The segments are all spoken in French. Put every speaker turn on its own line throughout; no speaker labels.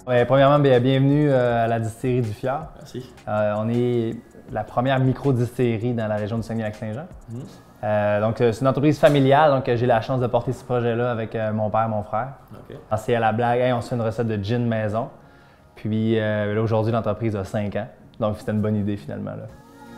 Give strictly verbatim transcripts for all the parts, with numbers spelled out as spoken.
Ouais, premièrement, bien, bienvenue euh, à la distillerie du Fjord.
Merci.
Euh, on est la première micro-distillerie dans la région du Saguenay-Lac-Saint-Jean. Mm. Euh, donc, c'est une entreprise familiale, donc j'ai la chance de porter ce projet-là avec euh, mon père et mon frère. Okay. C'est à la blague, hey, on se fait une recette de gin maison. Puis euh, là, aujourd'hui, l'entreprise a cinq ans. Donc, c'était une bonne idée finalement. Là.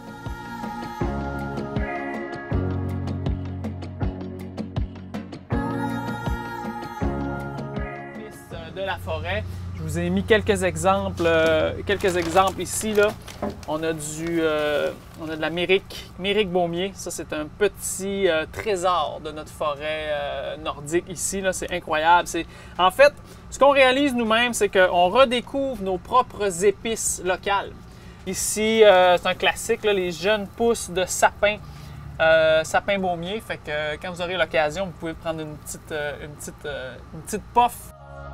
De la forêt. Je vous ai mis quelques exemples, euh, quelques exemples ici. Là. On a du, euh, on a de la mérique, mérique baumier. Ça, c'est un petit euh, trésor de notre forêt euh, nordique ici. C'est incroyable. En fait, ce qu'on réalise nous-mêmes, c'est qu'on redécouvre nos propres épices locales. Ici, euh, c'est un classique, là, les jeunes pousses de sapin, euh, sapin baumier. Fait que euh, quand vous aurez l'occasion, vous pouvez prendre une petite, euh, une petite, euh, une petite puff.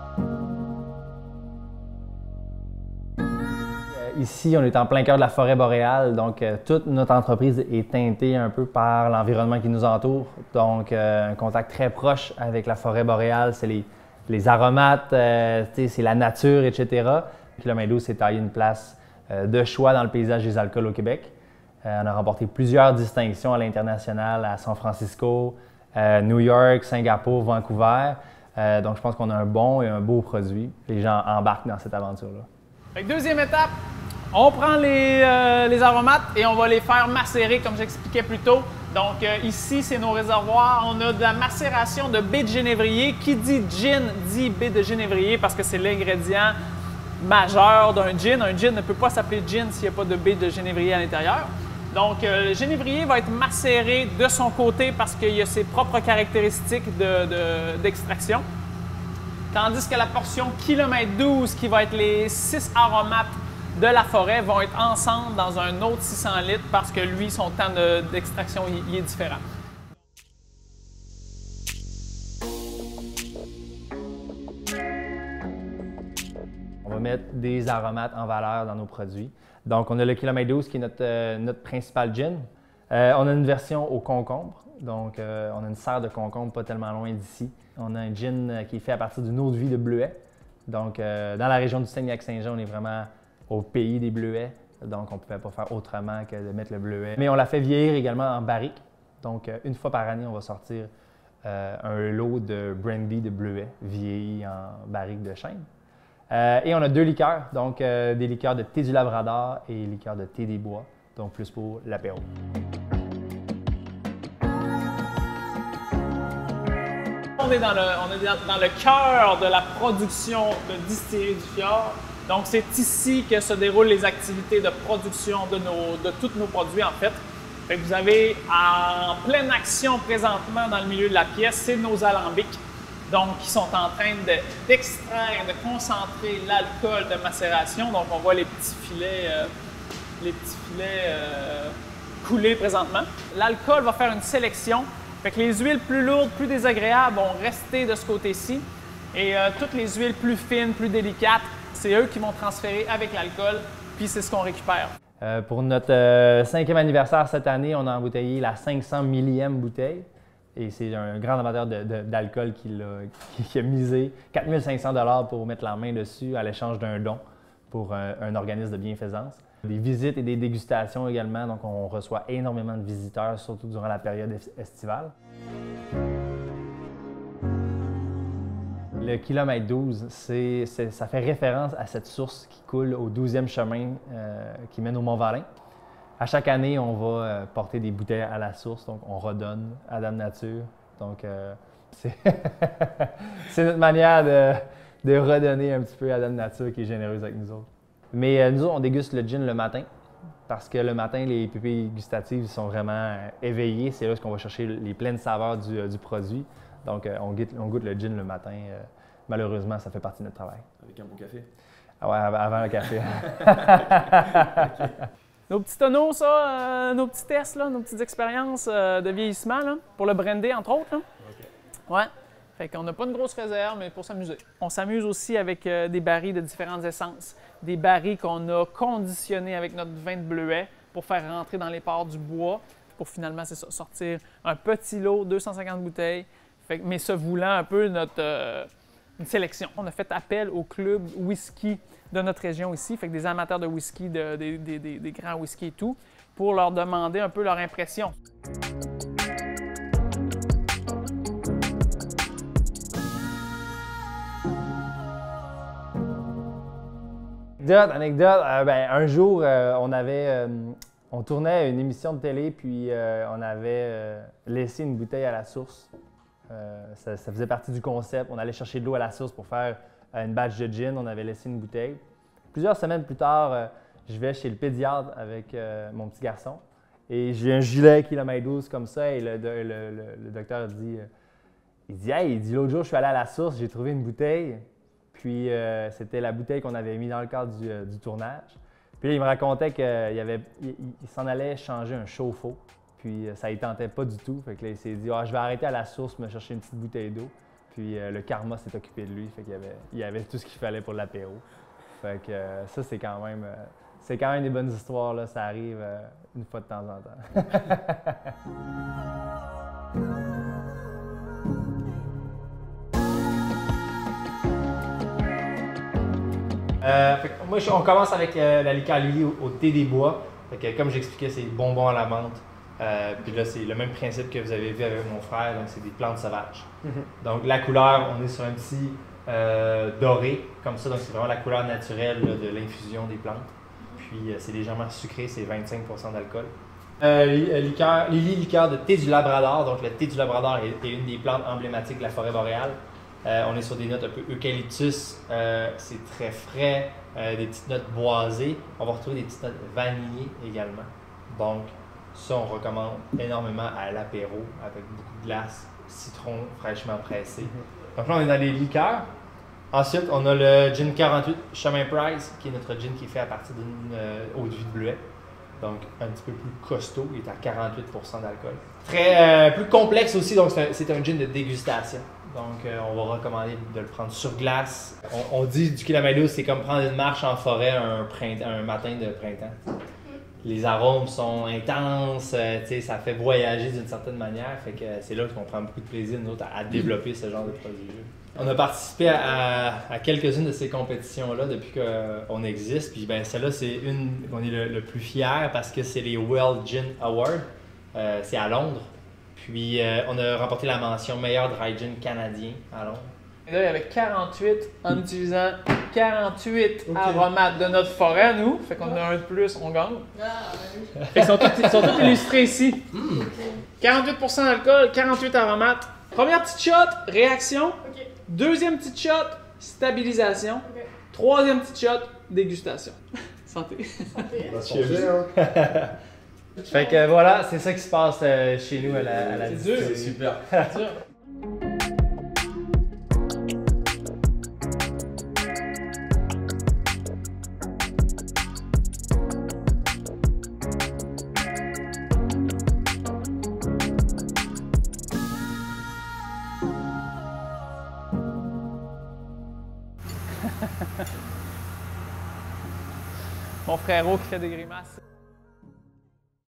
Ici, on est en plein cœur de la forêt boréale, donc euh, toute notre entreprise est teintée un peu par l'environnement qui nous entoure. Donc, euh, un contact très proche avec la forêt boréale, c'est les, les aromates, euh, c'est la nature, et cetera. Kilomètre douze s'est taillé une place euh, de choix dans le paysage des alcools au Québec. Euh, on a remporté plusieurs distinctions à l'international, à San Francisco, euh, New York, Singapour, Vancouver. Euh, donc, je pense qu'on a un bon et un beau produit. Les gens embarquent dans cette aventure-là.
Deuxième étape. On prend les, euh, les aromates et on va les faire macérer comme j'expliquais plus tôt. Donc euh, ici, c'est nos réservoirs. On a de la macération de baie de génévrier. Qui dit gin dit baie de génévrier parce que c'est l'ingrédient majeur d'un gin. Un gin ne peut pas s'appeler gin s'il n'y a pas de baie de génévrier à l'intérieur. Donc euh, le génévrier va être macéré de son côté parce qu'il a ses propres caractéristiques d'extraction. De, de, Tandis que la portion kilomètre douze, qui va être les six aromates de la forêt, vont être ensemble dans un autre six cents litres parce que lui, son temps d'extraction de, est différent.
On va mettre des aromates en valeur dans nos produits. Donc, on a le kilomètre douze qui est notre, euh, notre principal gin. Euh, on a une version au concombre. Donc, euh, on a une serre de concombre pas tellement loin d'ici. On a un gin qui est fait à partir d'une eau de vie de bleuet. Donc, euh, dans la région du Saguenay-Lac-Saint-Jean, on est vraiment au pays des bleuets. Donc, on ne pouvait pas faire autrement que de mettre le bleuet. Mais on l'a fait vieillir également en barrique. Donc, une fois par année, on va sortir euh, un lot de brandy de bleuet vieilli en barrique de chêne. Euh, et on a deux liqueurs, donc euh, des liqueurs de thé du Labrador et liqueurs de thé des bois, donc plus pour l'apéro.
On est dans le, on est dans, dans le cœur de la production de distillerie du Fjord. Donc, c'est ici que se déroulent les activités de production de, nos, de tous nos produits, en fait. Fait que vous avez en pleine action présentement dans le milieu de la pièce, c'est nos alambics. Donc, qui sont en train d'extraire, de, de concentrer l'alcool de macération. Donc, on voit les petits filets, euh, les petits filets euh, couler présentement. L'alcool va faire une sélection. Fait que les huiles plus lourdes, plus désagréables vont rester de ce côté-ci. Et euh, toutes les huiles plus fines, plus délicates, c'est eux qui vont transférer avec l'alcool, puis c'est ce qu'on récupère.
Euh, pour notre euh, cinquième anniversaire cette année, on a embouteillé la cinq cents millième bouteille. Et c'est un grand amateur d'alcool qui, qui, qui a misé quatre mille cinq cents dollars pour mettre la main dessus à l'échange d'un don pour un, un organisme de bienfaisance. Des visites et des dégustations également, donc on reçoit énormément de visiteurs, surtout durant la période estivale. Le kilomètre douze, c'est, c'est, ça fait référence à cette source qui coule au douzième chemin euh, qui mène au Mont-Valin. À chaque année, on va euh, porter des bouteilles à la source, donc on redonne à Dame Nature. Donc, euh, c'est notre manière de, de redonner un petit peu à Dame Nature qui est généreuse avec nous autres. Mais euh, nous autres, on déguste le gin le matin parce que le matin, les pupilles gustatives sont vraiment euh, éveillées. C'est là qu'on va chercher les pleines saveurs du, euh, du produit. Donc, euh, on, goûte, on goûte le gin le matin. Euh, malheureusement, ça fait partie de notre travail.
Avec un bon café?
Ah ouais, avant le café.
Okay. Nos petits tonneaux, ça, euh, nos petits tests, là, nos petites expériences euh, de vieillissement, là, pour le brandy, entre autres. Là. Okay. Ouais. Fait qu'on n'a pas une grosse réserve, mais pour s'amuser. On s'amuse aussi avec euh, des barils de différentes essences. Des barils qu'on a conditionnés avec notre vin de bleuet pour faire rentrer dans les pores du bois, pour finalement, c'est ça, sortir un petit lot, deux cent cinquante bouteilles, fait, mais se voulant un peu notre, euh, une sélection. On a fait appel au club whisky de notre région ici, fait que des amateurs de whisky, de, des, des, des, des grands whisky et tout, pour leur demander un peu leur impression.
Anecdote, anecdote, euh, ben, un jour, euh, on avait, euh, on tournait une émission de télé, puis euh, on avait euh, laissé une bouteille à la source. Euh, ça, ça faisait partie du concept. On allait chercher de l'eau à la source pour faire euh, une batch de gin. On avait laissé une bouteille. Plusieurs semaines plus tard, euh, je vais chez le pédiatre avec euh, mon petit garçon et j'ai un gilet kilomètre douze comme ça et le, le, le, le docteur dit, euh, il dit, hey, il dit, l'autre jour, je suis allé à la source, j'ai trouvé une bouteille. Puis euh, c'était la bouteille qu'on avait mis dans le cadre du, euh, du tournage. Puis là, il me racontait qu'il avait, il, il s'en allait changer un chauffe-eau. Puis euh, ça ne tentait pas du tout. Fait que là, il s'est dit, ah, je vais arrêter à la source, me chercher une petite bouteille d'eau. Puis euh, le karma s'est occupé de lui. Fait qu'il y avait, il y avait tout ce qu'il fallait pour l'apéro. Fait que euh, ça, c'est quand même, euh, c'est quand même des bonnes histoires, là. Ça arrive euh, une fois de temps en temps. Euh, fait que moi, je, on commence avec euh, la liqueur Lily au, au thé des bois. Fait que, comme j'expliquais, c'est bonbons à la menthe. Euh, puis là, c'est le même principe que vous avez vu avec mon frère, donc c'est des plantes sauvages. Mm-hmm. Donc la couleur, on est sur un petit euh, doré, comme ça, donc c'est vraiment la couleur naturelle là, de l'infusion des plantes. Puis euh, c'est légèrement sucré, c'est vingt-cinq pour cent d'alcool. Euh, liqueur, Lily, liqueur de thé du Labrador. Donc le thé du Labrador est, est une des plantes emblématiques de la forêt boréale. Euh, on est sur des notes un peu eucalyptus, euh, c'est très frais, euh, des petites notes boisées. On va retrouver des petites notes vanillées également. Donc, ça, on recommande énormément à l'apéro avec beaucoup de glace, citron fraîchement pressé. Mm-hmm. Donc là, on est dans les liqueurs. Ensuite, on a le gin quarante-huit Chemin Price, qui est notre gin qui est fait à partir d'une euh, eau de vie de bleuet. Donc, un petit peu plus costaud, il est à quarante-huit pour cent d'alcool. Très euh, plus complexe aussi, donc c'est un, un gin de dégustation. Donc, euh, on va recommander de le prendre sur glace. On, on dit du kilomètre douze, c'est comme prendre une marche en forêt un, un matin de printemps. Les arômes sont intenses, euh, ça fait voyager d'une certaine manière. Fait que c'est là qu'on prend beaucoup de plaisir, nous autres, à, à développer ce genre de produit. On a participé à, à, à quelques-unes de ces compétitions-là depuis qu'on existe. Puis ben, celle-là, c'est une qu'on est le, le plus fier parce que c'est les World Gin Awards. Euh, c'est à Londres. Puis euh, on a remporté la mention meilleur dry gin canadien à Londres.
Et là, il y avait quarante-huit en utilisant quarante-huit okay. aromates de notre forêt, nous. Fait qu'on a un de plus, on gagne. Ah, oui. Fait qu'ils sont tous, ils sont tous illustrés ici. Mm. quarante-huit pour cent d'alcool, quarante-huit aromates. Première petite shot, réaction. Okay. Deuxième petite shot, stabilisation. Okay. Troisième petite shot, dégustation. Santé. Santé.
On va se manger, hein?
Fait que voilà, c'est ça qui se passe euh, chez nous à la, à la
C'est dur.
C'est super.
C'est dur. Mon frérot qui fait des grimaces.